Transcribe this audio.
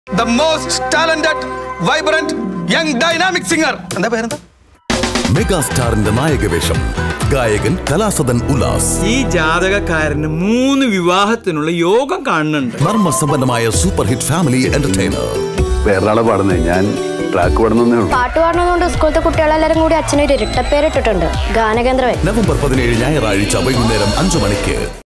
The most talented, vibrant, young, dynamic singer. എന്താ പേരെന്താ? മെഗാസ്റ്റാറിന്റെ നായകവേഷം ഗായകൻ കലാസദൻ ഉല്ലാസ്. ഈ ജാതകക്കാരന് 3 വിവാഹത്തിനുള്ള യോഗം കാണുന്നുണ്ട്. നർമ്മസമ്പന്നമായ സൂപ്പർ ഹിറ്റ് ഫാമിലി എന്റർടൈനർ. വേറൊരാളെ പാടുന്നേ, ഞാൻ ട്രാക്ക് പാടുന്നേ ഉള്ളൂ. പാട്ട് പാടുന്നതുകൊണ്ട് സ്കൂളത്തെ കുട്ടികളെല്ലാരും കൂടി അച്ഛനൊരു ഇരട്ടപ്പേരിട്ടിട്ടുണ്ട്, ഗാനഗന്ധർവൻ. നവംബർ 17 ഞായറാഴ്ച വൈകുന്നേരം 5 മണിക്ക്.